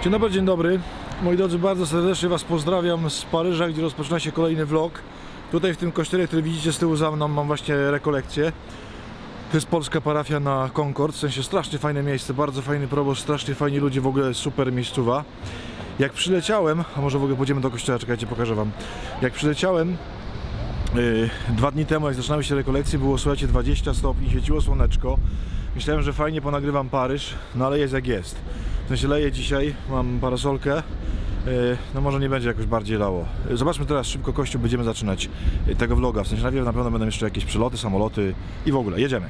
Dzień dobry. Moi drodzy, bardzo serdecznie Was pozdrawiam z Paryża, gdzie rozpoczyna się kolejny vlog. Tutaj w tym kościele, który widzicie z tyłu za mną, mam właśnie rekolekcję. To jest polska parafia na Concord, w sensie strasznie fajne miejsce, bardzo fajny proboszcz, strasznie fajni ludzie, w ogóle super miejscowa. Jak przyleciałem, a może w ogóle pójdziemy do kościoła, czekajcie, pokażę Wam. Jak przyleciałem 2 dni temu, jak zaczynały się rekolekcje, było, słuchajcie, 20 stopni, świeciło słoneczko. Myślałem, że fajnie ponagrywam Paryż, no ale jest jak jest. W sensie leje dzisiaj, mam parasolkę, no może nie będzie jakoś bardziej lało. Zobaczmy teraz szybko kościół, będziemy zaczynać tego vloga. W sensie najpierw na pewno będą jeszcze jakieś przeloty, samoloty i w ogóle, jedziemy.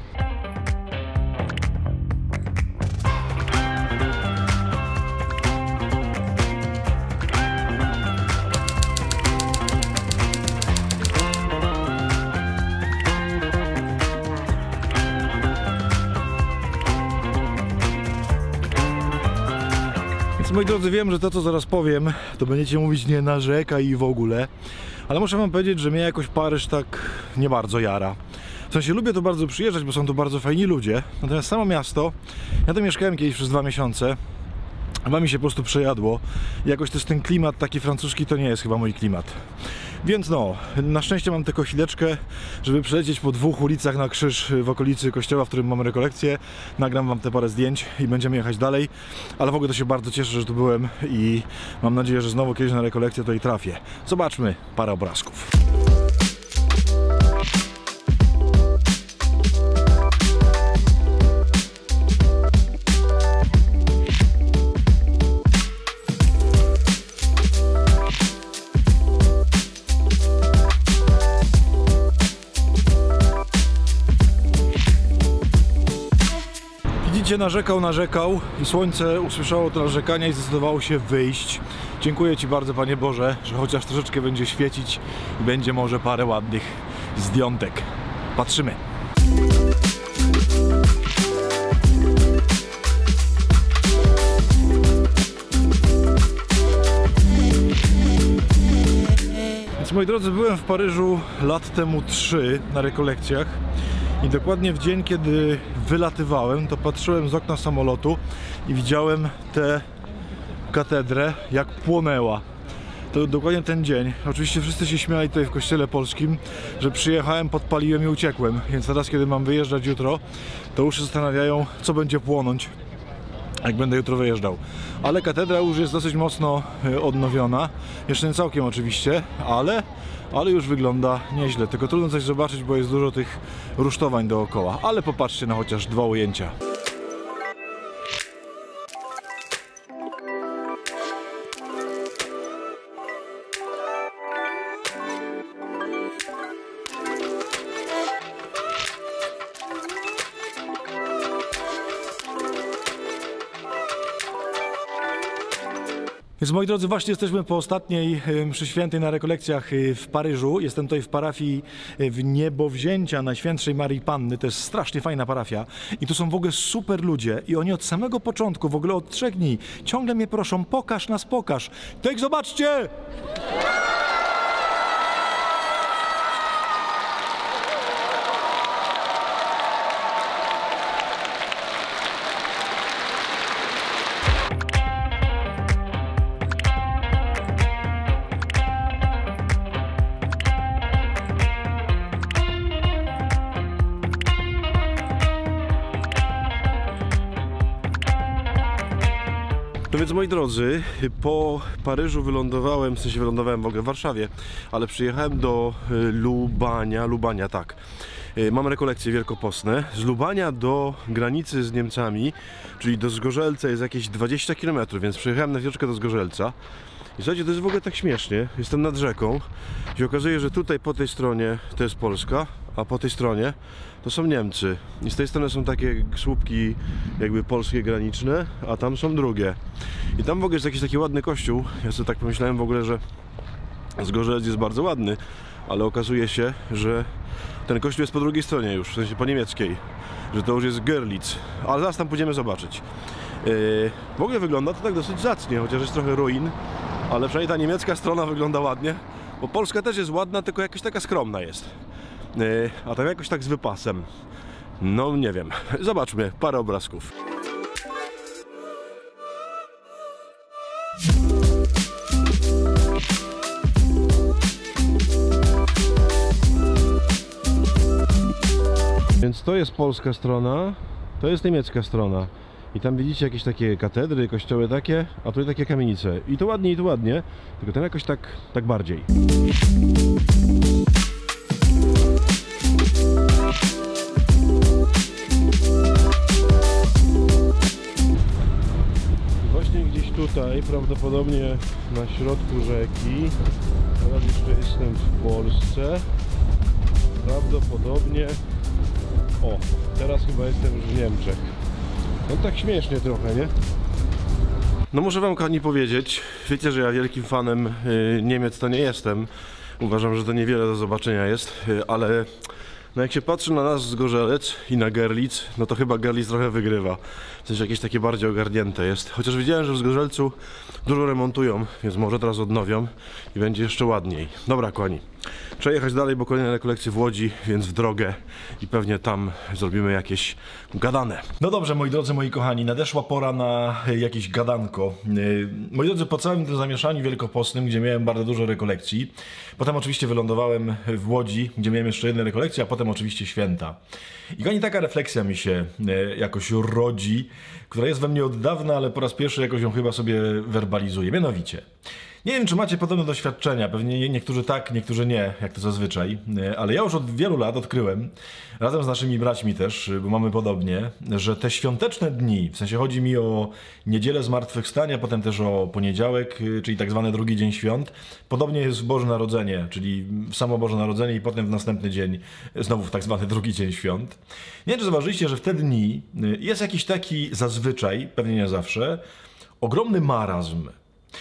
Moi drodzy, wiem, że to, co zaraz powiem, to będziecie mówić nie narzekaj i w ogóle, ale muszę Wam powiedzieć, że mnie jakoś Paryż tak nie bardzo jara. W sensie lubię tu bardzo przyjeżdżać, bo są tu bardzo fajni ludzie, natomiast samo miasto, ja tu mieszkałem kiedyś przez 2 miesiące, chyba mi się po prostu przejadło. Jakoś też ten klimat taki francuski to nie jest chyba mój klimat. Więc no, na szczęście mam tylko chwileczkę, żeby przelecieć po 2 ulicach na krzyż w okolicy kościoła, w którym mamy rekolekcję. Nagram Wam te parę zdjęć i będziemy jechać dalej. Ale w ogóle to się bardzo cieszę, że tu byłem i mam nadzieję, że znowu kiedyś na rekolekcję to i trafię. Zobaczmy parę obrazków. Narzekał i słońce usłyszało to narzekania i zdecydowało się wyjść. Dziękuję Ci bardzo, Panie Boże, że chociaż troszeczkę będzie świecić i będzie może parę ładnych zdjątek. Patrzymy. Więc, moi drodzy, byłem w Paryżu lat temu 3 na rekolekcjach. I dokładnie w dzień, kiedy wylatywałem, to patrzyłem z okna samolotu i widziałem tę katedrę, jak płonęła. To dokładnie ten dzień. Oczywiście wszyscy się śmiali tutaj w kościele polskim, że przyjechałem, podpaliłem i uciekłem. Więc teraz, kiedy mam wyjeżdżać jutro, to już się zastanawiają, co będzie płonąć, jak będę jutro wyjeżdżał. Ale katedra już jest dosyć mocno odnowiona. Jeszcze nie całkiem oczywiście, ale już wygląda nieźle. Tylko trudno coś zobaczyć, bo jest dużo tych rusztowań dookoła. Ale popatrzcie na chociaż 2 ujęcia. Więc, moi drodzy, właśnie jesteśmy po ostatniej mszy świętej na rekolekcjach w Paryżu. Jestem tutaj w parafii w Niebowzięcia Najświętszej Marii Panny. To jest strasznie fajna parafia. I tu są w ogóle super ludzie. I oni od samego początku, w ogóle od 3 dni, ciągle mnie proszą, pokaż nas, pokaż. Tak, zobaczcie! No więc, moi drodzy, po Paryżu wylądowałem, w sensie wylądowałem w ogóle w Warszawie, ale przyjechałem do Lubania, tak. Mam rekolekcje wielkopostne. Z Lubania do granicy z Niemcami, czyli do Zgorzelca, jest jakieś 20 km, więc przyjechałem na chwileczkę do Zgorzelca. I słuchajcie, to jest w ogóle tak śmiesznie. Jestem nad rzeką i okazuje, że tutaj po tej stronie to jest Polska, a po tej stronie to są Niemcy. I z tej strony są takie słupki jakby polskie graniczne, a tam są drugie. I tam w ogóle jest jakiś taki ładny kościół. Ja sobie tak pomyślałem w ogóle, że Zgorzelec jest bardzo ładny, ale okazuje się, że ten kościół jest po drugiej stronie już, w sensie po niemieckiej, że to już jest Görlitz, ale zaraz tam pójdziemy zobaczyć. W ogóle wygląda to tak dosyć zacnie, chociaż jest trochę ruin, ale przynajmniej ta niemiecka strona wygląda ładnie, bo Polska też jest ładna, tylko jakaś taka skromna jest. A tam jakoś tak z wypasem. No nie wiem, zobaczmy parę obrazków. Więc to jest polska strona, to jest niemiecka strona. I tam widzicie jakieś takie katedry, kościoły takie, a tutaj takie kamienice. I to ładnie, tylko tam jakoś tak bardziej. Właśnie gdzieś tutaj, prawdopodobnie na środku rzeki, teraz jeszcze jestem w Polsce, prawdopodobnie, o, teraz chyba jestem już w Niemczech. No tak śmiesznie trochę, nie? No muszę wam, kochani, powiedzieć, wiecie, że ja wielkim fanem Niemiec to nie jestem. Uważam, że to niewiele do zobaczenia jest, ale no jak się patrzy na nas z Gorzelec i na Görlitz, no to chyba Görlitz trochę wygrywa. W sensie jakieś takie bardziej ogarnięte jest. Chociaż widziałem, że w Zgorzelcu dużo remontują, więc może teraz odnowią i będzie jeszcze ładniej. Dobra, kochani, trzeba jechać dalej, bo kolejne rekolekcje w Łodzi, więc w drogę i pewnie tam zrobimy jakieś gadane. No dobrze, moi drodzy, moi kochani, nadeszła pora na jakieś gadanko. Moi drodzy, po całym tym zamieszaniu wielkopostnym, gdzie miałem bardzo dużo rekolekcji, potem oczywiście wylądowałem w Łodzi, gdzie miałem jeszcze jedne rekolekcje, a potem oczywiście święta. I kochani, taka refleksja mi się jakoś rodzi, która jest we mnie od dawna, ale po raz pierwszy jakoś ją chyba sobie werbalizuję. Mianowicie, nie wiem, czy macie podobne doświadczenia, pewnie niektórzy tak, niektórzy nie, jak to zazwyczaj, ale ja już od wielu lat odkryłem, razem z naszymi braćmi też, bo mamy podobnie, że te świąteczne dni, w sensie chodzi mi o niedzielę Zmartwychwstania, potem też o poniedziałek, czyli tak zwany drugi dzień świąt, podobnie jest w Boże Narodzenie, czyli w samo Boże Narodzenie i potem w następny dzień, znowu w tak zwany drugi dzień świąt. Nie wiem, czy zauważyliście, że w te dni jest jakiś taki zazwyczaj, pewnie nie zawsze, ogromny marazm.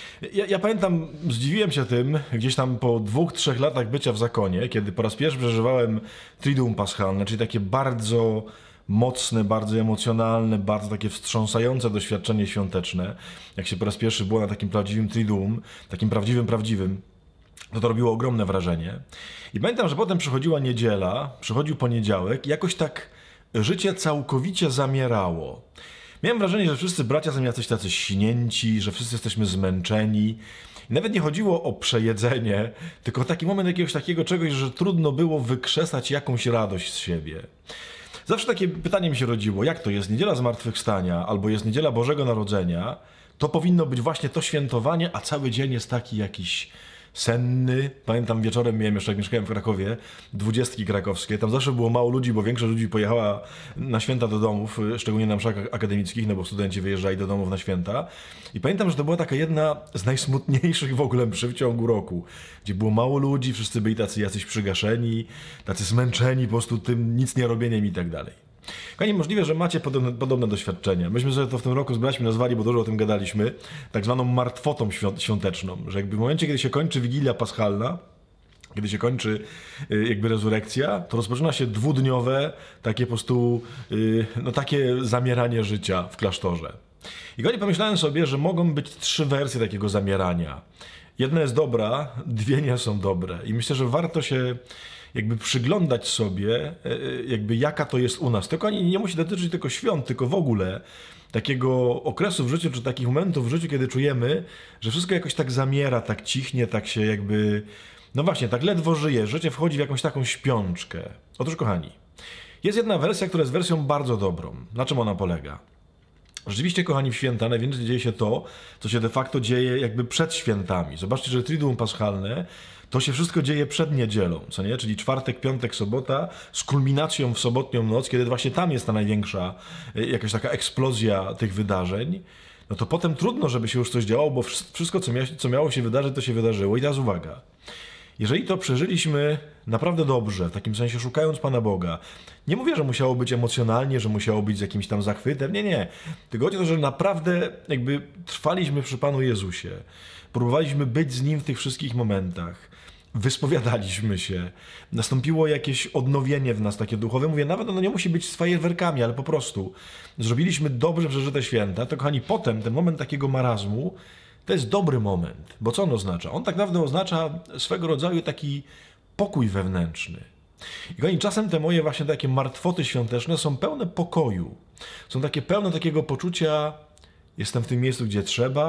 Ja pamiętam, zdziwiłem się tym gdzieś tam po 2-3 latach bycia w zakonie, kiedy po raz pierwszy przeżywałem Triduum Paschalne, czyli takie bardzo mocne, bardzo emocjonalne, bardzo takie wstrząsające doświadczenie świąteczne. Jak się po raz pierwszy było na takim prawdziwym Triduum, takim prawdziwym, to robiło ogromne wrażenie. I pamiętam, że potem przychodziła niedziela, przychodził poniedziałek i jakoś tak życie całkowicie zamierało. Miałem wrażenie, że wszyscy bracia są jacyś tacy śnięci, że wszyscy jesteśmy zmęczeni. I nawet nie chodziło o przejedzenie, tylko taki moment jakiegoś takiego czegoś, że trudno było wykrzesać jakąś radość z siebie. Zawsze takie pytanie mi się rodziło, jak to jest niedziela Zmartwychwstania albo jest niedziela Bożego Narodzenia, to powinno być właśnie to świętowanie, a cały dzień jest taki jakiś senny. Pamiętam, wieczorem miałem jeszcze, jak mieszkałem w Krakowie, 20 krakowskie. Tam zawsze było mało ludzi, bo większość ludzi pojechała na święta do domów, szczególnie na mszach akademickich, no bo studenci wyjeżdżali do domów na święta. I pamiętam, że to była taka jedna z najsmutniejszych w ogóle mszy w ciągu roku, gdzie było mało ludzi, wszyscy byli tacy jacyś przygaszeni, tacy zmęczeni po prostu tym nic nie robieniem i tak dalej. Kochani, możliwe, że macie podobne doświadczenia. Myśmy sobie to w tym roku z braćmi nazwali, bo dużo o tym gadaliśmy, tak zwaną martwotą świąteczną, że jakby w momencie, kiedy się kończy Wigilia Paschalna, kiedy się kończy jakby rezurekcja, to rozpoczyna się dwudniowe takie po prostu, no takie zamieranie życia w klasztorze. I kochani, pomyślałem sobie, że mogą być 3 wersje takiego zamierania. Jedna jest dobra, 2 nie są dobre. I myślę, że warto się jakby przyglądać sobie, jakby jaka to jest u nas. Tylko nie musi dotyczyć tylko świąt, tylko w ogóle takiego okresu w życiu, czy takich momentów w życiu, kiedy czujemy, że wszystko jakoś tak zamiera, tak cichnie, tak się jakby, no właśnie, tak ledwo żyje, życie wchodzi w jakąś taką śpiączkę. Otóż, kochani, jest jedna wersja, która jest wersją bardzo dobrą. Na czym ona polega? Rzeczywiście, kochani, w święta najwięcej dzieje się to, co się de facto dzieje jakby przed świętami. Zobaczcie, że Triduum Paschalne to się wszystko dzieje przed niedzielą, co nie? Czyli czwartek, piątek, sobota z kulminacją w sobotnią noc, kiedy właśnie tam jest ta największa jakaś taka eksplozja tych wydarzeń. No to potem trudno, żeby się już coś działo, bo wszystko, co miało się wydarzyć, to się wydarzyło. I teraz uwaga. Jeżeli to przeżyliśmy naprawdę dobrze, w takim sensie szukając Pana Boga, nie mówię, że musiało być emocjonalnie, że musiało być z jakimś tam zachwytem, nie. Tylko chodzi o to, że naprawdę jakby trwaliśmy przy Panu Jezusie. Próbowaliśmy być z Nim w tych wszystkich momentach. Wyspowiadaliśmy się. Nastąpiło jakieś odnowienie w nas takie duchowe. Mówię, nawet ono nie musi być z fajerwerkami, ale po prostu zrobiliśmy dobrze przeżyte święta. To, kochani, potem ten moment takiego marazmu to jest dobry moment. Bo co on oznacza? On tak naprawdę oznacza swego rodzaju taki pokój wewnętrzny. I kochani, czasem te moje właśnie takie martwoty świąteczne są pełne pokoju. Są takie pełne takiego poczucia, jestem w tym miejscu, gdzie trzeba,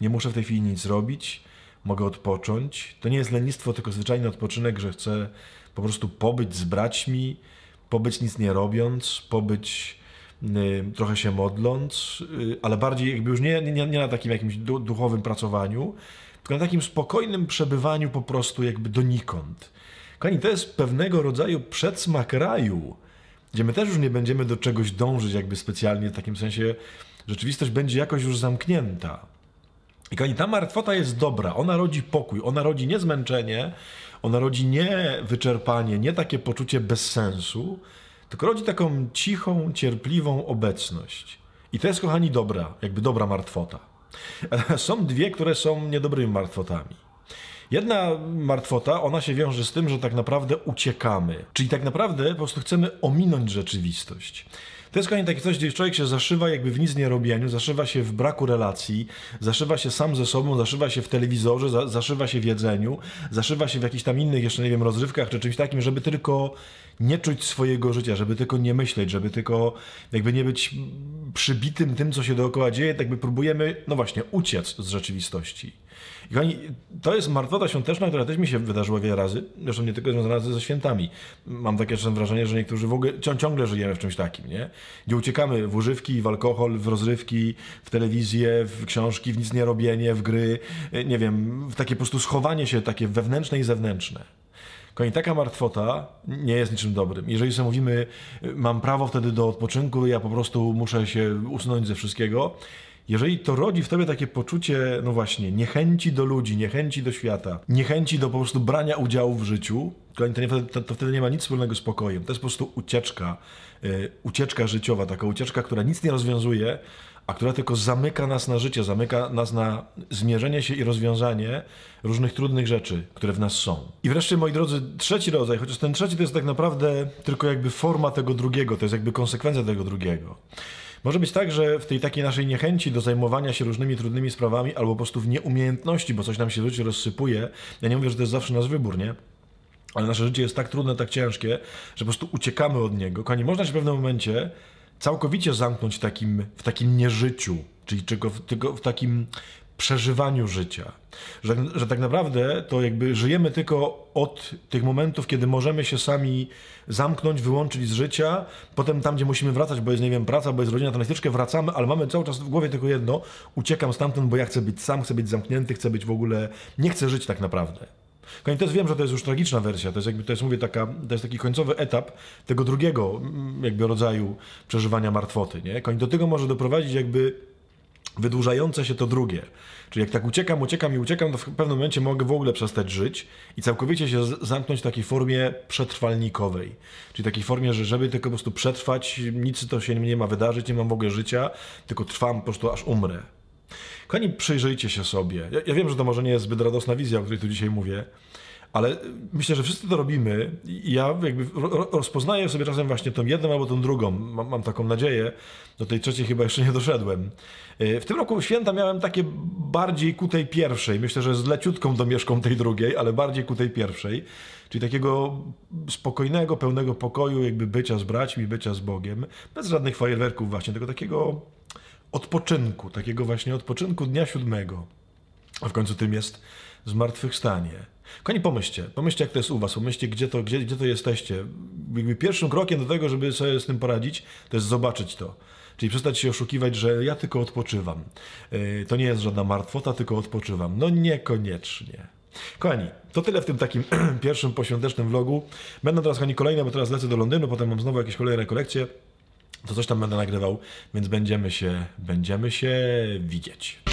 nie muszę w tej chwili nic robić, mogę odpocząć. To nie jest lenistwo, tylko zwyczajny odpoczynek, że chcę po prostu pobyć z braćmi, pobyć nic nie robiąc, pobyć trochę się modląc, ale bardziej jakby już nie na takim jakimś duchowym pracowaniu, tylko na takim spokojnym przebywaniu po prostu jakby donikąd. Kochani, to jest pewnego rodzaju przedsmak raju, gdzie my też już nie będziemy do czegoś dążyć jakby specjalnie, w takim sensie rzeczywistość będzie jakoś już zamknięta. I kochani, ta martwota jest dobra, ona rodzi pokój, ona rodzi nie zmęczenie, ona rodzi nie wyczerpanie, nie takie poczucie bezsensu, tylko rodzi taką cichą, cierpliwą obecność. I to jest, kochani, dobra, jakby dobra martwota. Są dwie, które są niedobrymi martwotami. Jedna martwota, ona się wiąże z tym, że tak naprawdę uciekamy. Czyli tak naprawdę po prostu chcemy ominąć rzeczywistość. To jest, kochani, takie coś, gdzie człowiek się zaszywa jakby w nic nie robieniu, zaszywa się w braku relacji, zaszywa się sam ze sobą, zaszywa się w telewizorze, zaszywa się w jedzeniu, zaszywa się w jakichś tam innych jeszcze, nie wiem, rozrywkach czy czymś takim, żeby tylko nie czuć swojego życia, żeby tylko nie myśleć, żeby tylko jakby nie być przybitym tym, co się dookoła dzieje, tak jakby próbujemy, no właśnie, uciec z rzeczywistości. I kochani, to jest martwota świąteczna, która też mi się wydarzyła wiele razy, zresztą nie tylko związana ze świętami. Mam takie czasem wrażenie, że niektórzy w ogóle ciągle żyjemy w czymś takim, nie? Gdzie uciekamy w używki, w alkohol, w rozrywki, w telewizję, w książki, w nic nie robienie, w gry, nie wiem, w takie po prostu schowanie się takie wewnętrzne i zewnętrzne. Kochani, taka martwota nie jest niczym dobrym. Jeżeli sobie mówimy, mam prawo wtedy do odpoczynku, ja po prostu muszę się usunąć ze wszystkiego, jeżeli to rodzi w tobie takie poczucie, no właśnie, niechęci do ludzi, niechęci do świata, niechęci do po prostu brania udziału w życiu, to wtedy nie ma nic wspólnego z pokojem. To jest po prostu ucieczka życiowa, taka ucieczka, która nic nie rozwiązuje, a która tylko zamyka nas na życie, zamyka nas na zmierzenie się i rozwiązanie różnych trudnych rzeczy, które w nas są. I wreszcie, moi drodzy, trzeci rodzaj, chociaż ten trzeci to jest tak naprawdę tylko jakby forma tego drugiego, to jest jakby konsekwencja tego drugiego. Może być tak, że w tej takiej naszej niechęci do zajmowania się różnymi trudnymi sprawami albo po prostu w nieumiejętności, bo coś nam się w życiu rozsypuje, ja nie mówię, że to jest zawsze nasz wybór, nie? Ale nasze życie jest tak trudne, tak ciężkie, że po prostu uciekamy od niego. Kochani, można się w pewnym momencie całkowicie zamknąć w takim nieżyciu, czyli tylko w takim przeżywaniu życia. Że tak naprawdę to jakby żyjemy tylko od tych momentów, kiedy możemy się sami zamknąć, wyłączyć z życia, potem tam, gdzie musimy wracać, bo jest, nie wiem, praca, bo jest rodzina, to na chwileczkę wracamy, ale mamy cały czas w głowie tylko jedno, uciekam stamtąd, bo ja chcę być sam, chcę być zamknięty, chcę być w ogóle, nie chcę żyć tak naprawdę. Kochani, też wiem, że to jest już tragiczna wersja, to jest jakby, mówię, to jest taki końcowy etap tego drugiego jakby rodzaju przeżywania martwoty, nie? Kochani, do tego może doprowadzić jakby wydłużające się to drugie. Czyli jak tak uciekam, to w pewnym momencie mogę w ogóle przestać żyć i całkowicie się zamknąć w takiej formie przetrwalnikowej. Czyli takiej formie, że żeby tylko po prostu przetrwać, nic to się nie ma wydarzyć, nie mam w ogóle życia, tylko trwam po prostu aż umrę. Kochani, przyjrzyjcie się sobie. Ja wiem, że to może nie jest zbyt radosna wizja, o której tu dzisiaj mówię, ale myślę, że wszyscy to robimy i ja jakby rozpoznaję sobie czasem właśnie tą jedną albo tą drugą. Mam taką nadzieję, do tej trzeciej chyba jeszcze nie doszedłem. W tym roku święta miałem takie bardziej ku tej pierwszej. Myślę, że z leciutką domieszką tej drugiej, ale bardziej ku tej pierwszej. Czyli takiego spokojnego, pełnego pokoju, jakby bycia z braćmi, bycia z Bogiem. Bez żadnych fajerwerków właśnie, tylko takiego odpoczynku, takiego właśnie odpoczynku dnia 7. A w końcu tym jest zmartwychwstanie. Kochani, pomyślcie, jak to jest u was, pomyślcie, gdzie to jesteście. Jakby pierwszym krokiem do tego, żeby sobie z tym poradzić, to jest zobaczyć to. Czyli przestać się oszukiwać, że ja tylko odpoczywam. To nie jest żadna martwota, tylko odpoczywam. No niekoniecznie. Kochani, to tyle w tym takim pierwszym poświątecznym vlogu. Będą teraz, kochani, kolejne, bo teraz lecę do Londynu, potem mam znowu jakieś kolejne rekolekcje. To coś tam będę nagrywał, więc będziemy się widzieć.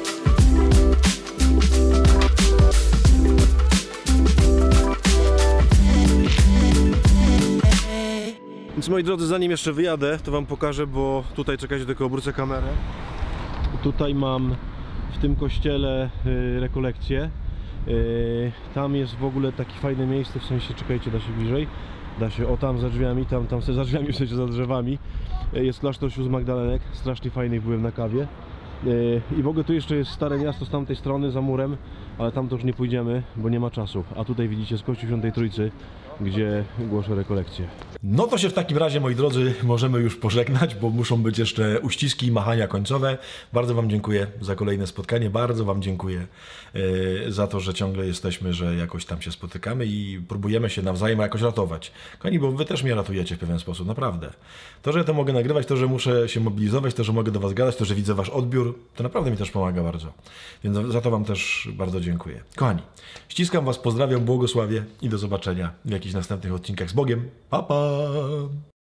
Więc moi drodzy, zanim jeszcze wyjadę, to wam pokażę, bo tutaj czekajcie, tylko obrócę kamerę. Tutaj mam w tym kościele rekolekcję. Tam jest w ogóle takie fajne miejsce, w sensie, czekajcie, da się bliżej. Da się, o tam za drzwiami, tam za drzwiami, w sensie za drzewami. Jest klasztor sióstr Magdalenek, strasznie fajny, byłem na kawie. I w ogóle tu jeszcze jest Stare Miasto z tamtej strony, za murem, ale tam to już nie pójdziemy, bo nie ma czasu. A tutaj widzicie z Kościół Świętej Trójcy, gdzie głoszę rekolekcje. No to się w takim razie, moi drodzy, możemy już pożegnać, bo muszą być jeszcze uściski i machania końcowe. Bardzo Wam dziękuję za kolejne spotkanie, bardzo Wam dziękuję za to, że ciągle jesteśmy, że jakoś tam się spotykamy i próbujemy się nawzajem jakoś ratować. Kochani, bo Wy też mnie ratujecie w pewien sposób, naprawdę. To, że to mogę nagrywać, to, że muszę się mobilizować, to, że mogę do Was gadać, to, że widzę Wasz odbiór, to naprawdę mi też pomaga bardzo. Więc za to Wam też bardzo dziękuję. Kochani, ściskam Was, pozdrawiam, błogosławię i do zobaczenia w jakichś następnych odcinkach. Z Bogiem. Pa, pa!